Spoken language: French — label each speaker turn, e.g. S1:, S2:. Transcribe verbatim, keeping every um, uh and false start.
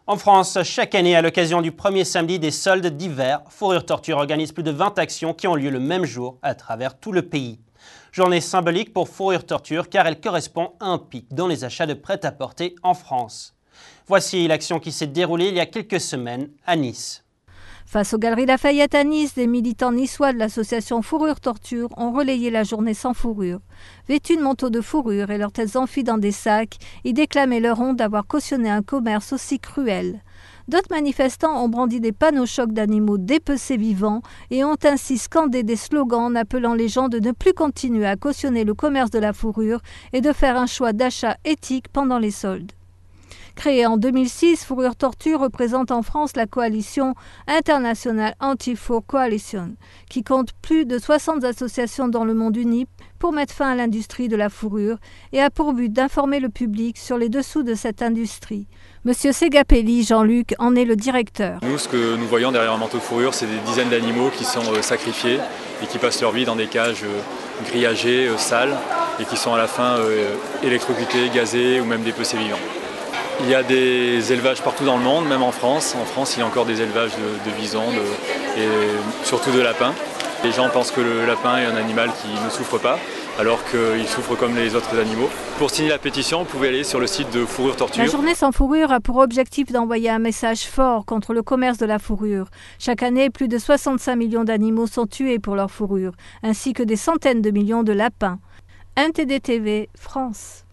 S1: En France, chaque année, à l'occasion du premier samedi des soldes d'hiver, Fourrure Torture organise plus de vingt actions qui ont lieu le même jour à travers tout le pays. Journée symbolique pour Fourrure Torture car elle correspond à un pic dans les achats de prêt-à-porter en France. Voici l'action qui s'est déroulée il y a quelques semaines à Nice.
S2: Face aux Galeries Lafayette à Nice, des militants niçois de l'association Fourrure Torture ont relayé la journée sans fourrure. Vêtus de manteaux de fourrure et leurs têtes enfuies dans des sacs, ils déclamaient leur honte d'avoir cautionné un commerce aussi cruel. D'autres manifestants ont brandi des panneaux chocs d'animaux dépecés vivants et ont ainsi scandé des slogans en appelant les gens de ne plus continuer à cautionner le commerce de la fourrure et de faire un choix d'achat éthique pendant les soldes. Créée en deux mille six, Fourrure Torture représente en France la coalition internationale Anti-Fur Coalition, qui compte plus de soixante associations dans le monde uni pour mettre fin à l'industrie de la fourrure et a pour but d'informer le public sur les dessous de cette industrie. Monsieur Segapelli, Jean-Luc, en est le directeur.
S3: Nous, ce que nous voyons derrière un manteau de fourrure, c'est des dizaines d'animaux qui sont euh, sacrifiés et qui passent leur vie dans des cages euh, grillagées, euh, sales, et qui sont à la fin euh, électrocutés, gazés ou même dépecés vivants. Il y a des élevages partout dans le monde, même en France. En France, il y a encore des élevages de, de visons de, et surtout de lapins. Les gens pensent que le lapin est un animal qui ne souffre pas, alors qu'il souffre comme les autres animaux. Pour signer la pétition, vous pouvez aller sur le site de Fourrure Torture.
S2: La journée sans fourrure a pour objectif d'envoyer un message fort contre le commerce de la fourrure. Chaque année, plus de soixante-cinq millions d'animaux sont tués pour leur fourrure, ainsi que des centaines de millions de lapins. N T D T V, France.